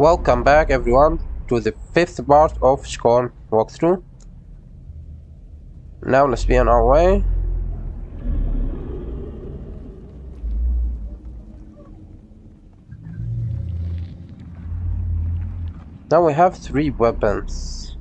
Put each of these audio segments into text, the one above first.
Welcome back everyone to the fifth part of Scorn walkthrough. Now let's be on our way. Now we have 3 weapons.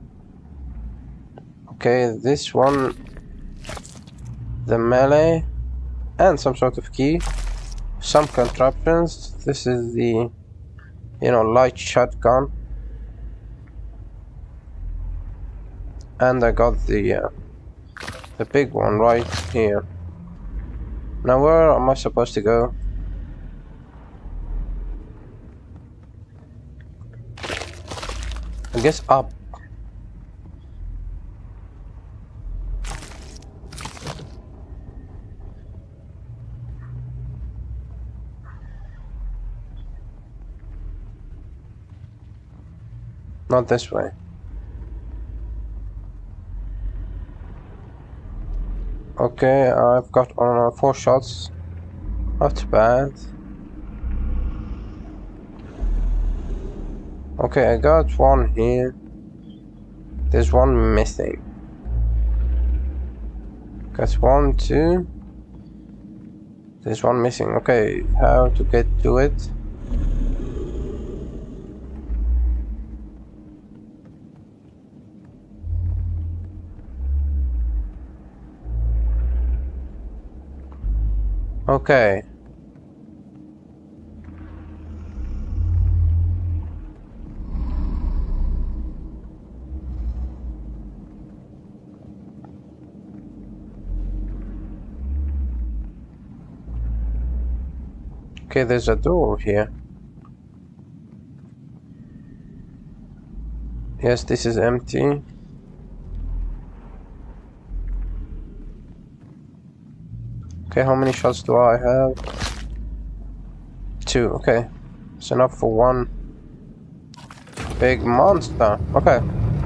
Okay, this one, the melee, and some sort of key. Some contraptions. This is the light shotgun, and I got the big one right here. Now where am I supposed to go? I guess up. Not this way. Okay, I've got 4 shots. Not bad. Okay, I got 1 here. There's 1 missing. Got 1, 2. There's 1 missing. Okay, how to get to it? Okay. Okay, there's a door here. Yes, this is empty. Okay, how many shots do I have? 2, okay. It's enough for 1 big monster. Okay.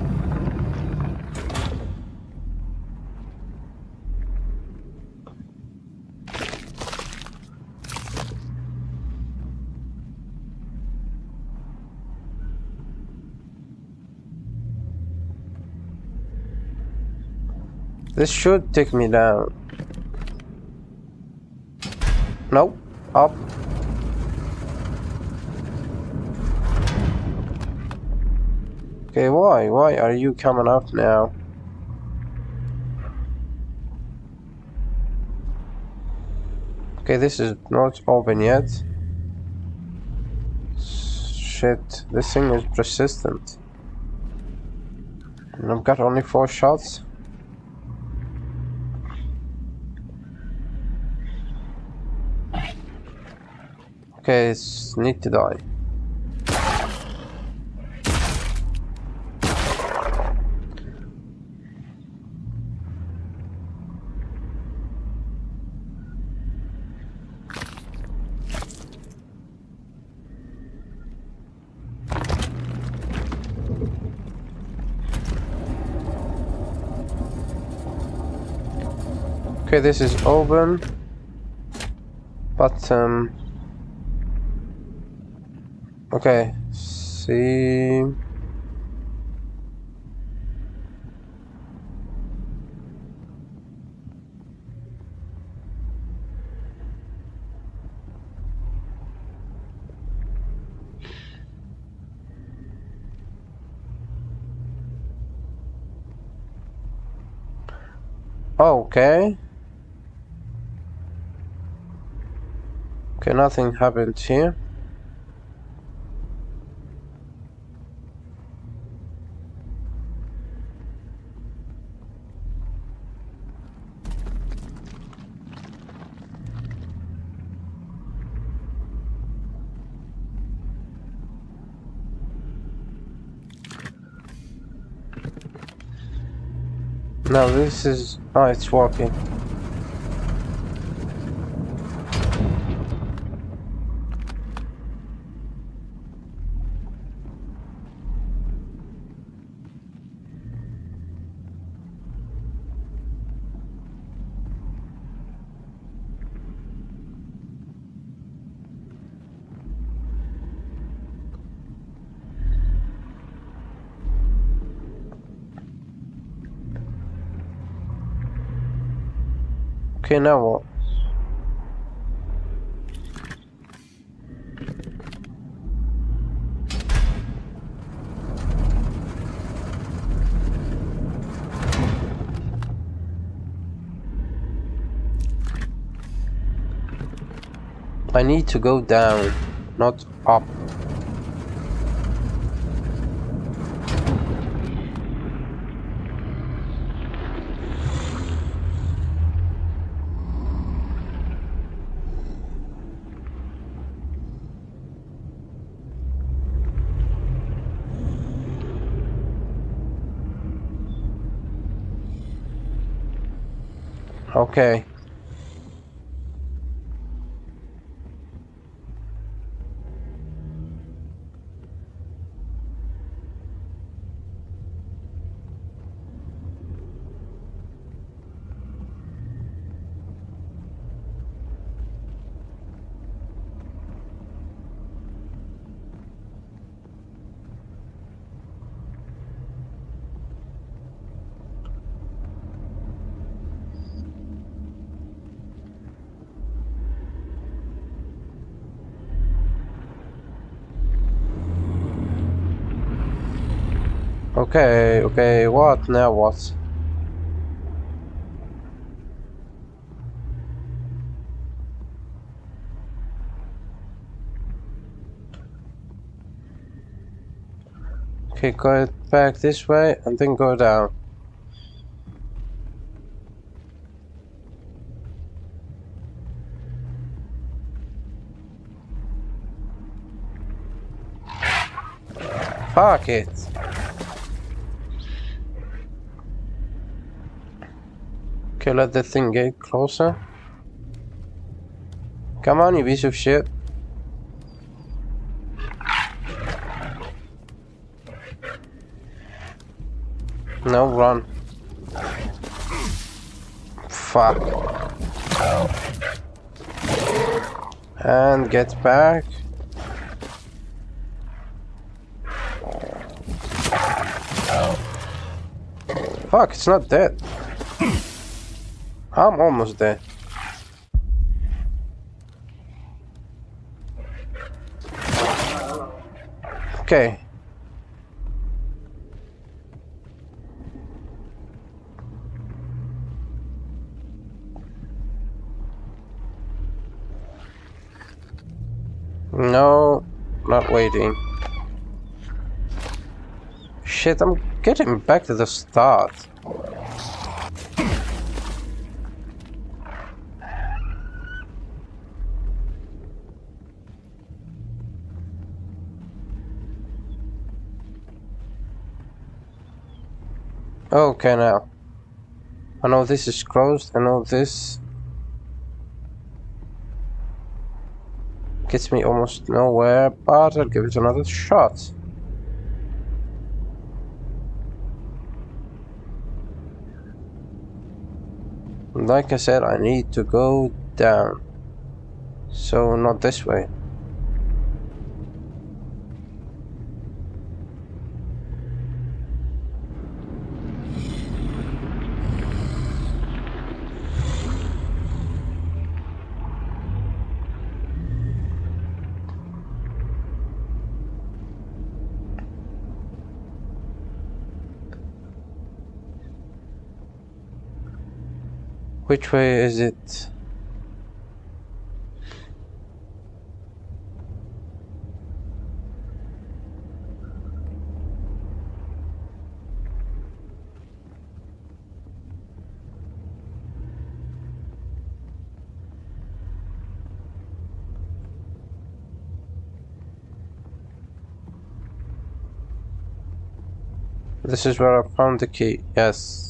This should take me down. Nope. Up. Okay, why? Why are you coming up now? Okay, this is not open yet. Shit, this thing is persistent. And I've got only 4 shots. Okay, it's need to die. Okay, this is open, but okay, see. Okay. Okay, nothing happened here. Now this is... oh, it's working. Okay, now what? I need to go down, not up. Okay. Okay, what now what? Okay, go back this way and then go down. Fuck it. Okay, let the thing get closer. Come on, you piece of shit. No, run. Fuck. And get back. Fuck, it's not dead. I'm almost dead. Okay. No, not waiting. Shit, I'm getting back to the start. Okay, now. I know this is closed, I know this gets me almost nowhere, but I'll give it another shot. Like I said, I need to go down. So, not this way. Which way is it? This is where I found the key, yes.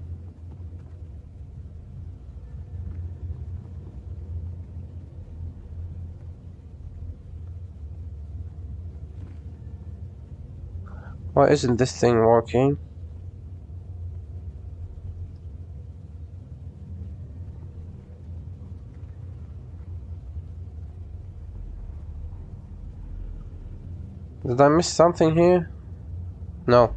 Why isn't this thing working? Did I miss something here? No.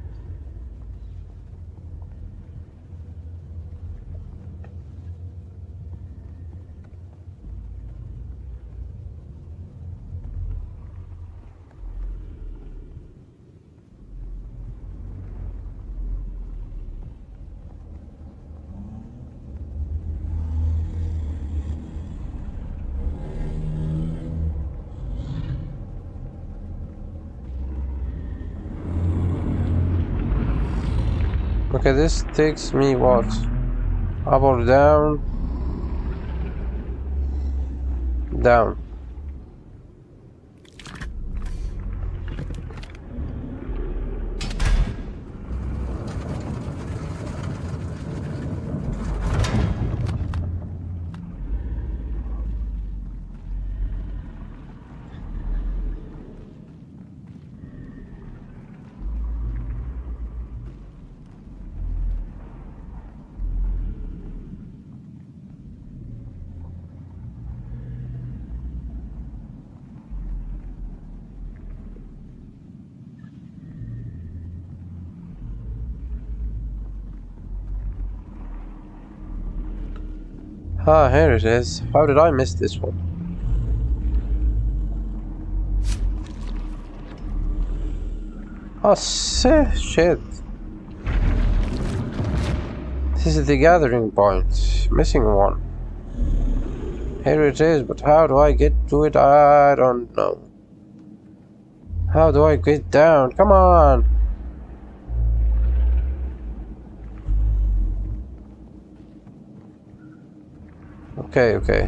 Okay, this takes me what? Up or down? Down. Ah, here it is. How did I miss this one? Oh, shit. This is the gathering point. Missing one. Here it is, but how do I get to it? I don't know. How do I get down? Come on! Okay, okay.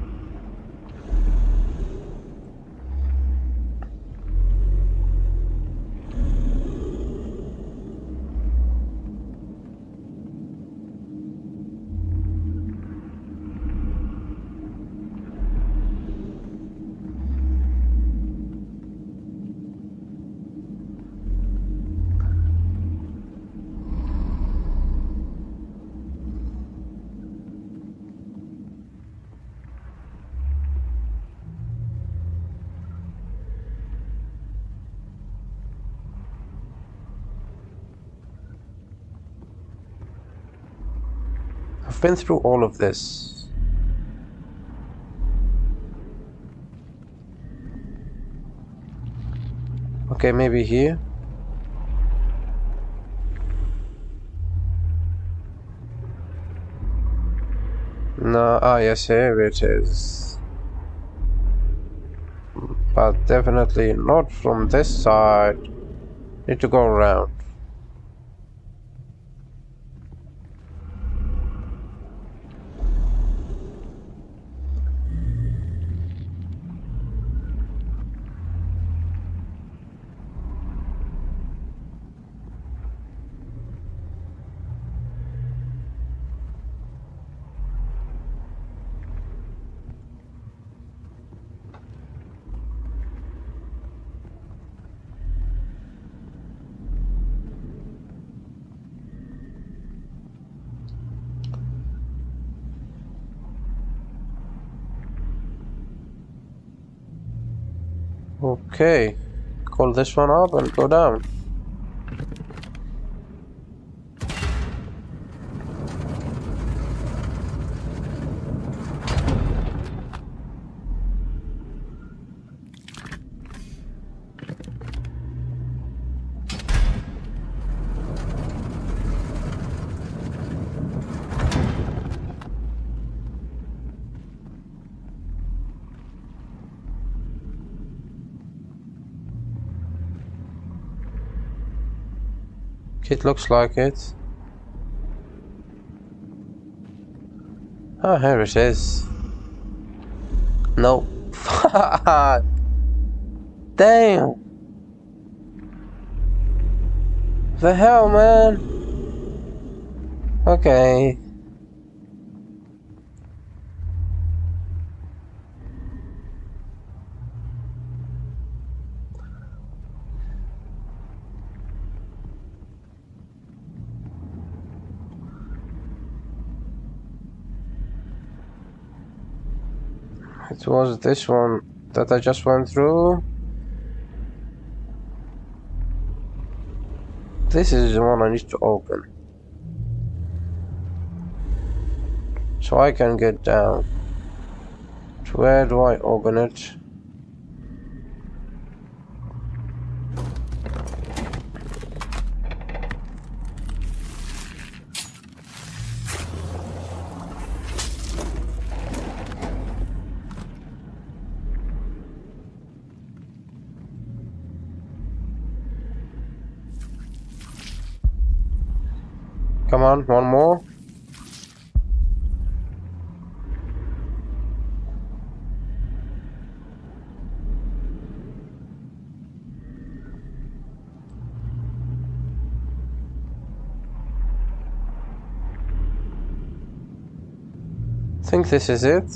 I've been through all of this. Okay, maybe here? No, ah yes, here it is. But definitely not from this side. Need to go around. Okay, call this one up and go down. It looks like it. Ah, here it is. No. Damn. The hell, man. Okay. It was this one that I just went through. This is the one I need to open, so I can get down. So where do I open it? Come on, one more. I think this is it.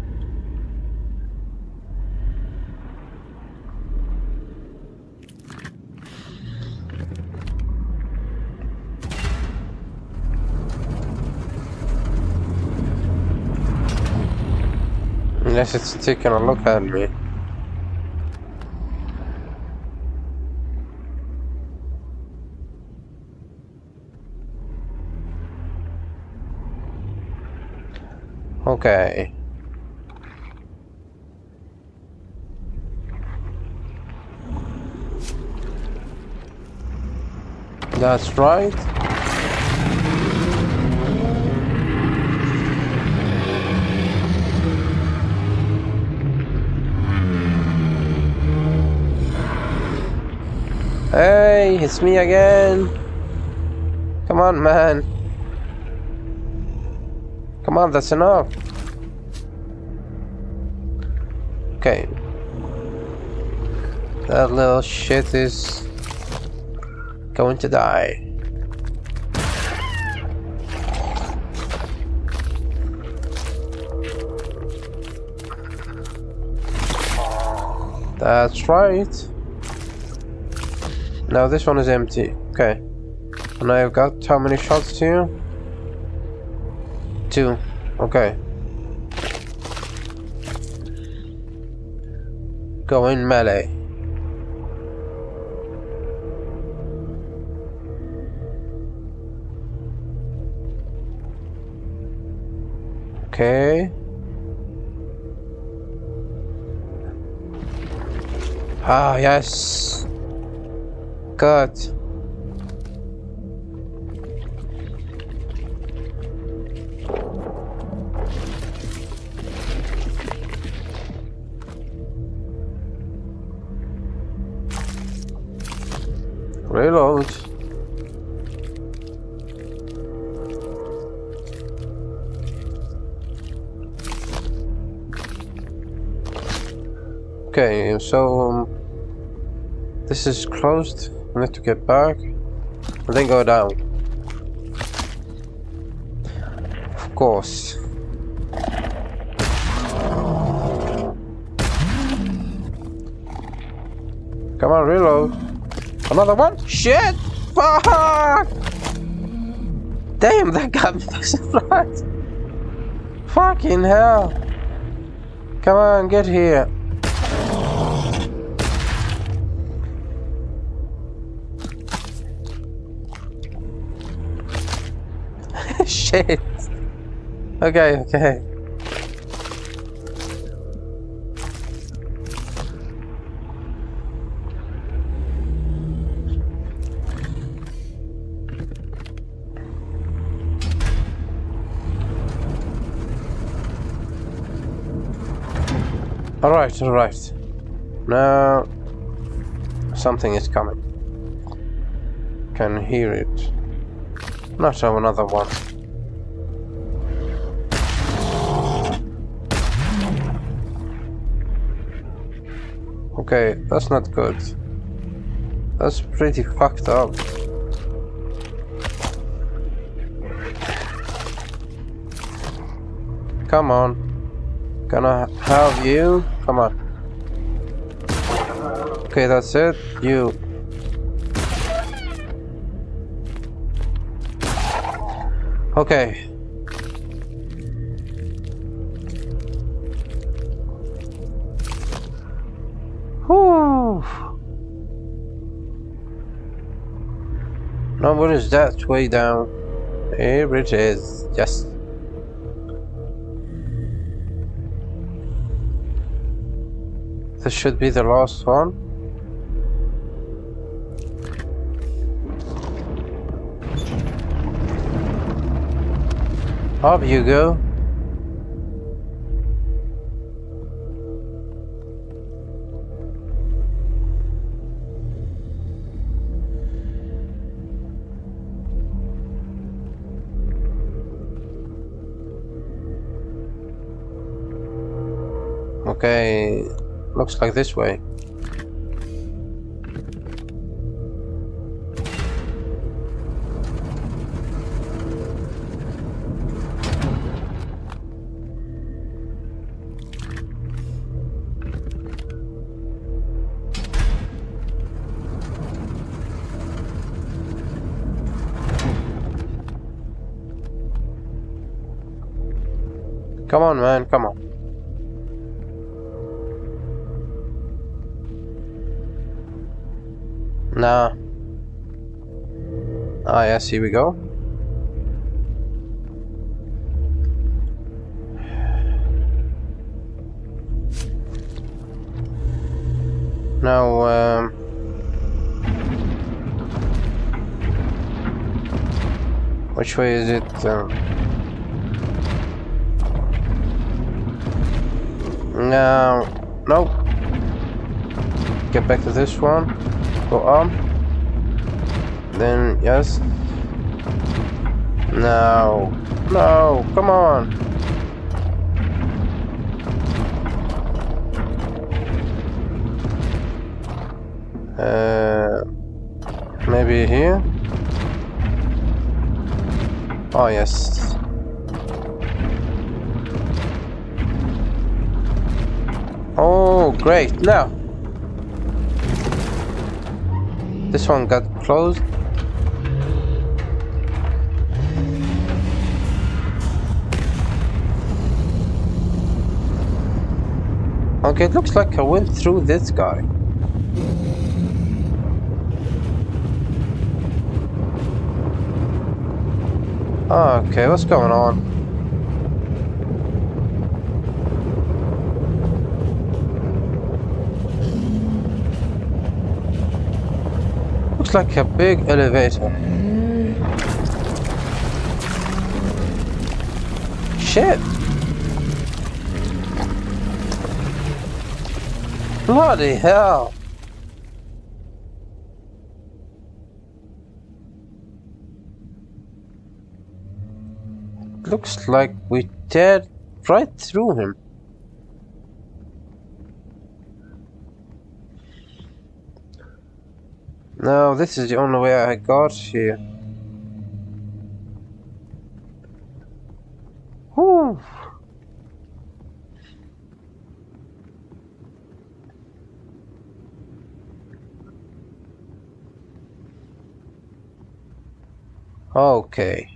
Unless it's taking a look at me. Okay. That's right. Hey, it's me again. Come on, man. Come on, that's enough. Okay. That little shit is going to die. That's right. Now this one is empty. Okay. And I've got how many shots here? 2. Okay. Go in melee. Okay. Ah, yes. Good. Reload. Okay, so this is closed. I need to get back and then go down. Of course. Come on, reload. Another one? Shit! Fuck! Damn, that got me by surprise. Fucking hell. Come on, get here. Shit. Okay, okay. Alright, alright. Now something is coming. Can hear it. Not have another one. Okay, that's not good. That's pretty fucked up. Come on. Gonna have you. Come on. Okay, that's it. You. Okay. Whew. Now what is that way down? Here it is. Yes. This should be the last one. Up you go. Okay, looks like this way. Come on, man, come on. Nah. Ah, yes, here we go. Now, which way is it? Now, nope. Get back to this one. Go on. Then, yes. No. No, come on. Maybe here? Oh, yes. Oh, great. Now. This one got closed. Okay, it looks like I went through this guy. Okay, what's going on? Looks like a big elevator. Shit! Bloody hell! Looks like we teared right through him. No, this is the only way I got here. Whew. Okay.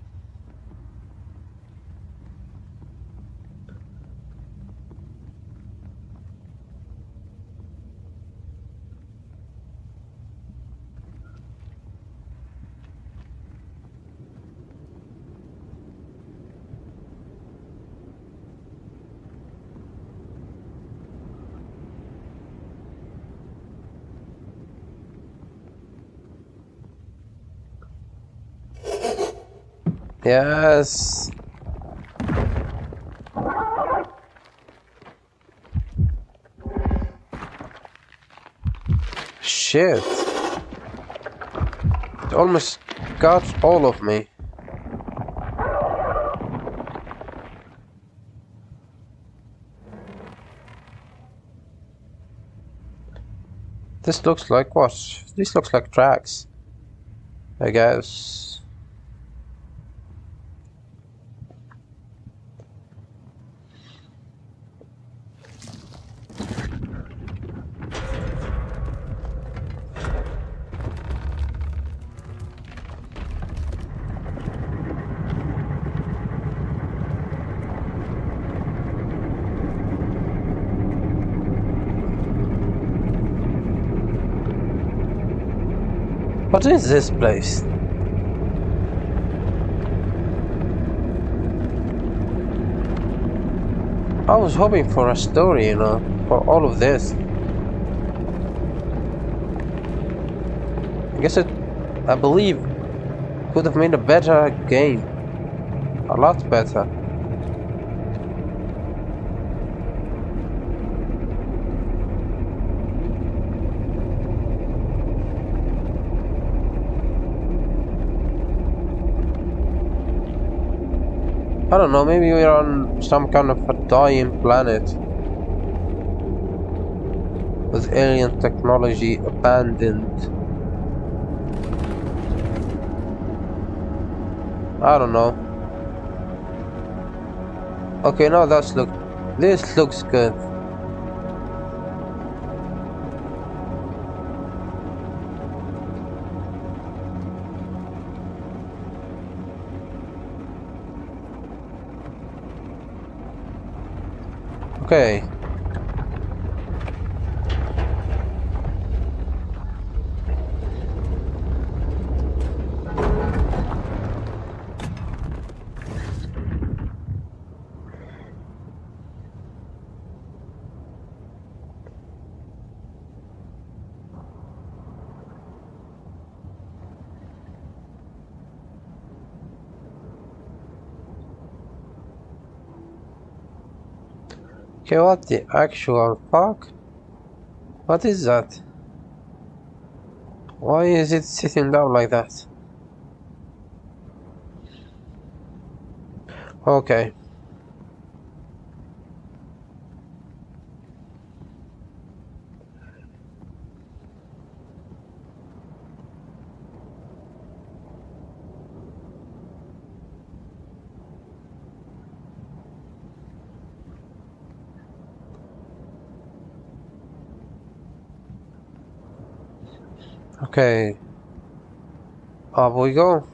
Yes. Shit. It almost got all of me. This looks like what? This looks like tracks, I guess. What is this place? I was hoping for a story, you know, for all of this. I believe could have made a better game. A lot better. I don't know, maybe we're on some kind of a dying planet. with alien technology abandoned. I don't know. Okay, now this looks good. Okay. Okay, what the actual fuck? What is that? Why is it sitting down like that? Okay. Okay. Up we go.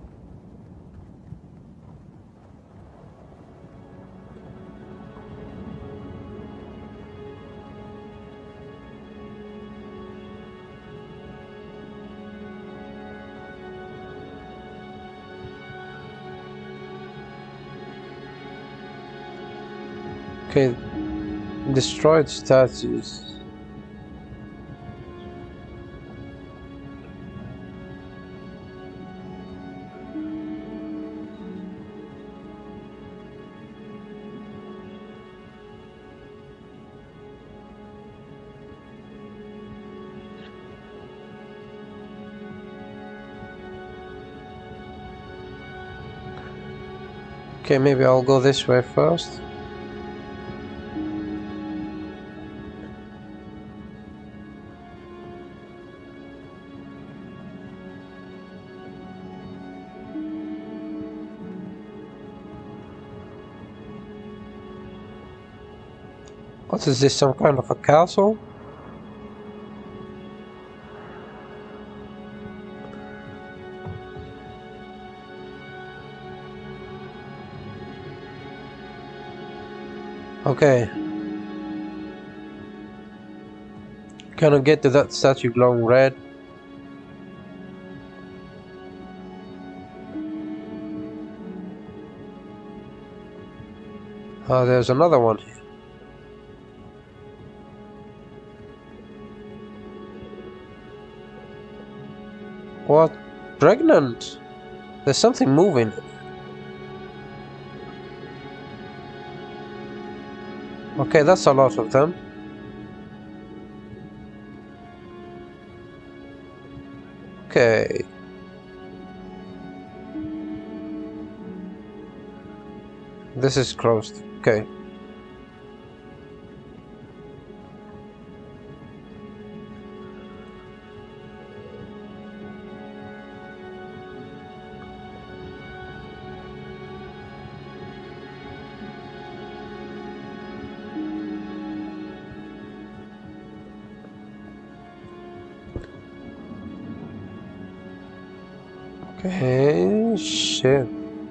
Okay. Destroyed statues. Okay, maybe I'll go this way first. What is this, some kind of a castle? Okay. Can I get to that statue glowing red? Oh, there's another one here. What? Pregnant? There's something moving. Okay, that's a lot of them. Okay. This is closed. Okay. Okay, shit.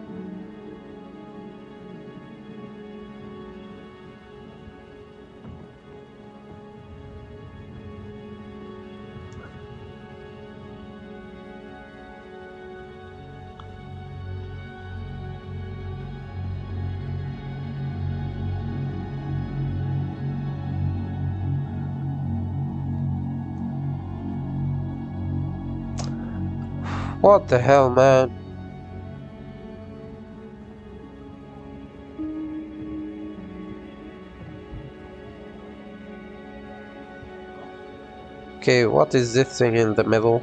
What the hell, man? Okay, what is this thing in the middle?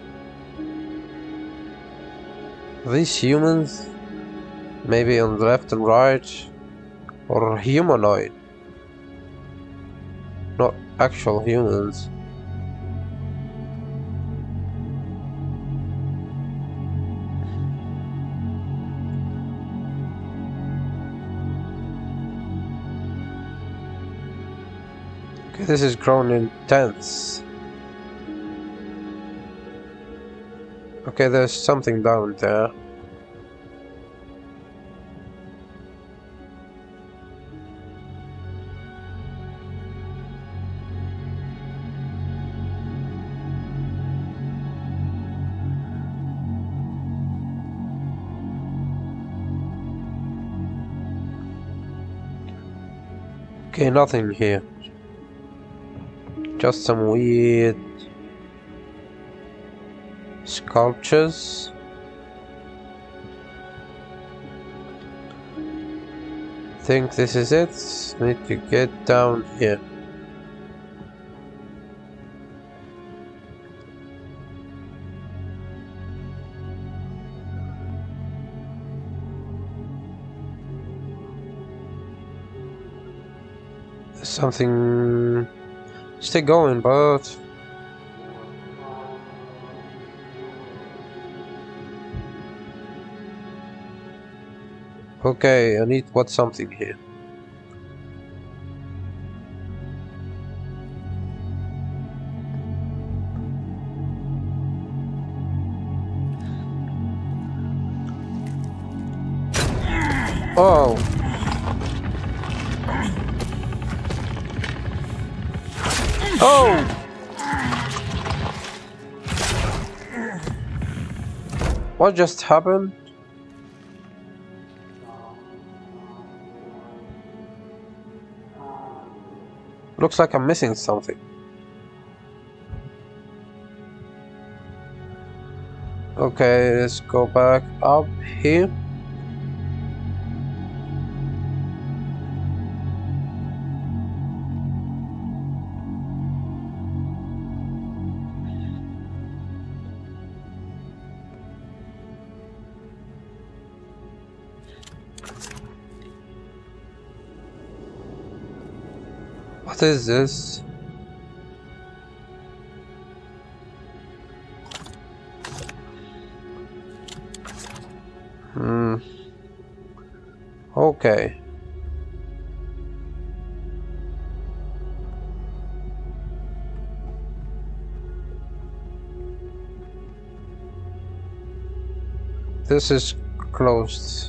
These humans? Maybe on the left and right? Or humanoid? actual humans. Okay, this is grown intense. Okay, there's something down there. Okay, nothing here. Just some weird sculptures. Think this is it. Need to get down here. Something still going, but okay, I need what something here. Oh. Oh! What just happened? Looks like I'm missing something. Okay, let's go back up here. What is this? Okay. This is closed.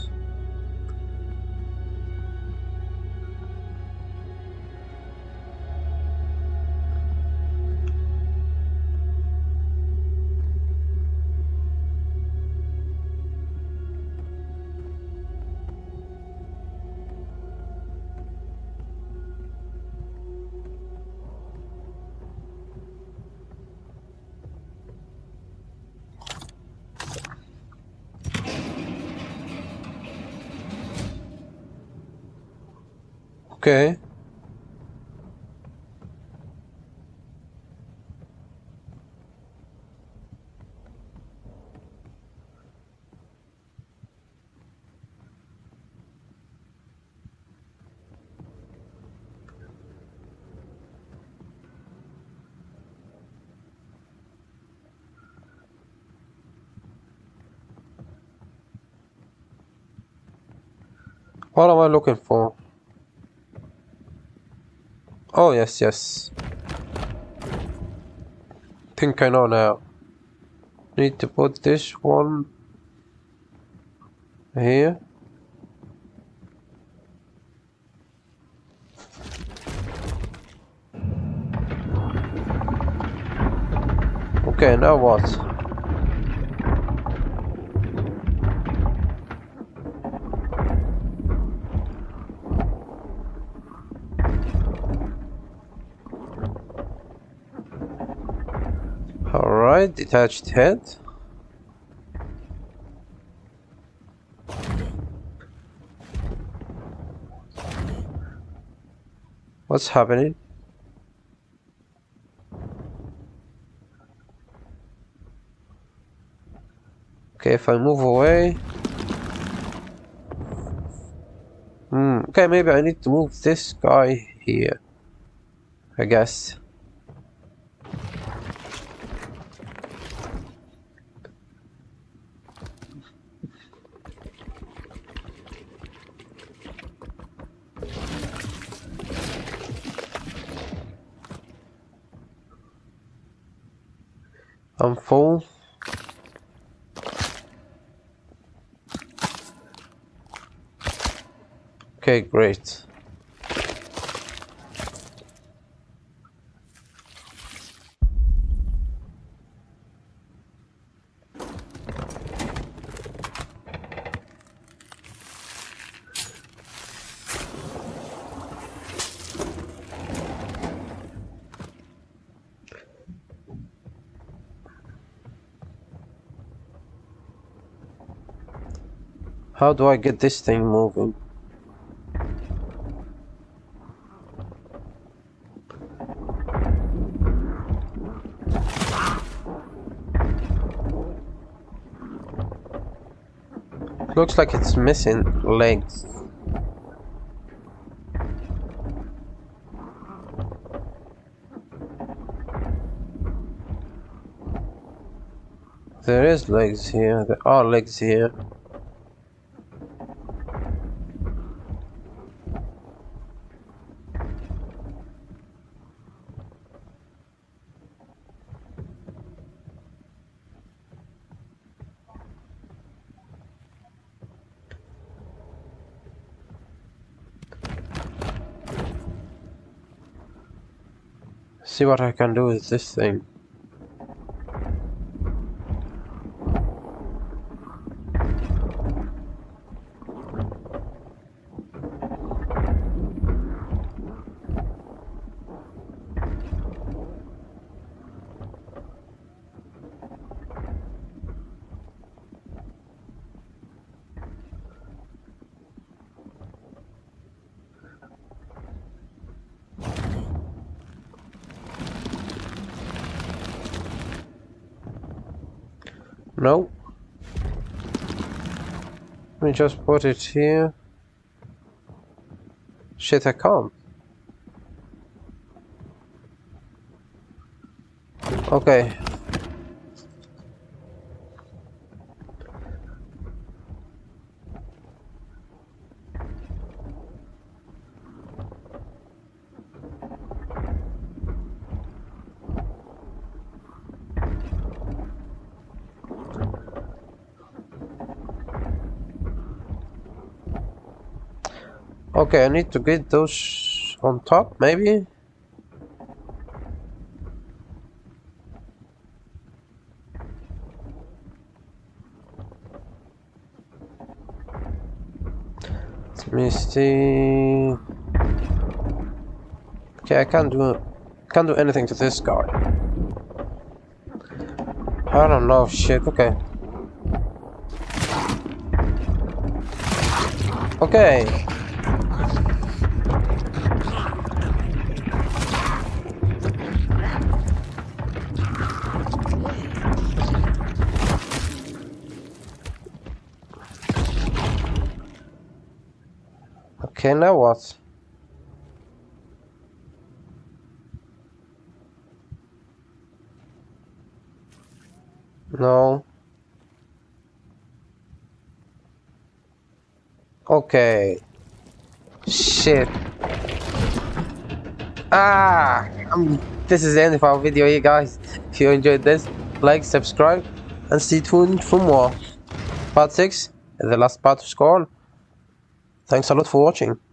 Okay. What am I looking for? Oh, yes, yes. Think I know now. Need to put this one here. Okay, now what? Alright, detached head. What's happening? Okay, if I move away. Okay, maybe I need to move this guy here. I guess. I'm full. Okay, great. How do I get this thing moving? Looks like it's missing legs. There is legs here. There are legs here. See what I can do with this thing. No. Let me just put it here. Shit, I can't. Okay. Okay, I need to get those on top, maybe? Let me see. Okay, I can't do anything to this guy. I don't know, shit, okay. Okay. Okay, now what? No. Okay. Shit. This is the end of our video here, guys. If you enjoyed this, like, subscribe, and stay tuned for more. Part 6 is the last part of Scorn. Thanks a lot for watching.